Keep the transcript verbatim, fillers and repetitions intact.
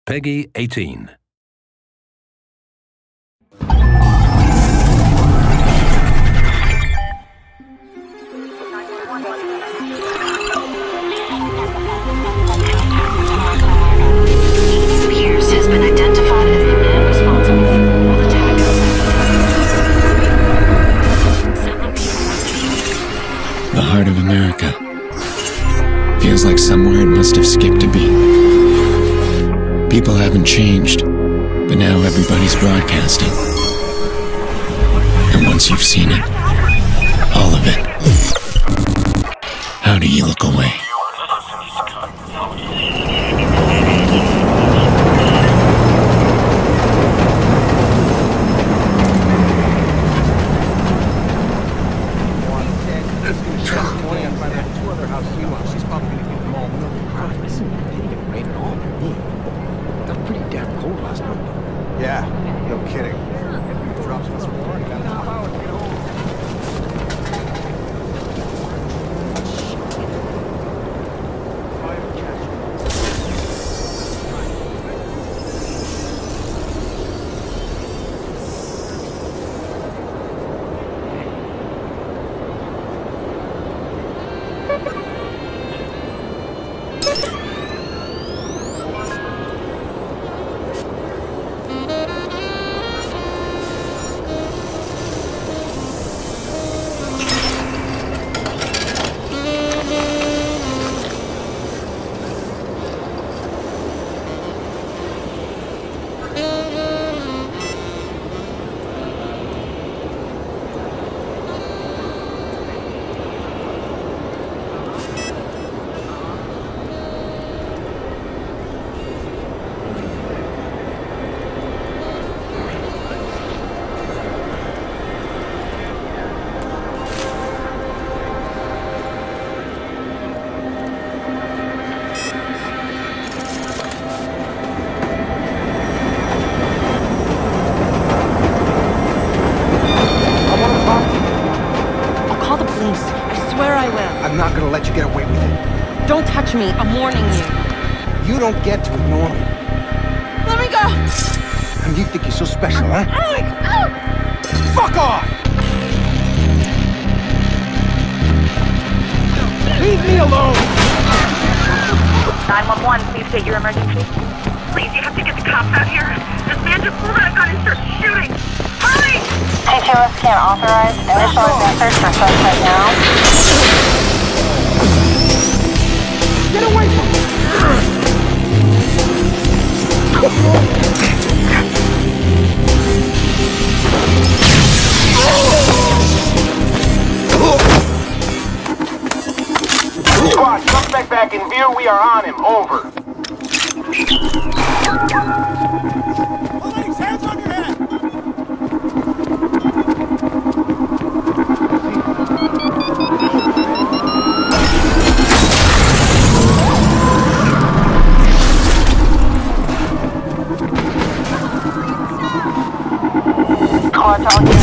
Peggy eighteen. Pierce has been identified as the man responsible for all attacks. The heart of America. Feels like somewhere it must have skipped a beat. People haven't changed, but now everybody's broadcasting. And once you've seen it, all of it, how do you look away? Yeah, no kidding. Drops must have worn down. I'm not gonna let you get away with it. Don't touch me. I'm warning you. You don't get to ignore me. Let me go! And you think you're so special, huh? Alex! Alex! Fuck off! Leave me alone! nine one one, please state your emergency. Please, you have to get the cops out here. This man just pulled out a gun and started shooting. Hurry! H O S can't authorize initial advance search for suspect now. Get away from me! Squad, suspect back in view. We are on him. Over. Police, hands on your head! Cartel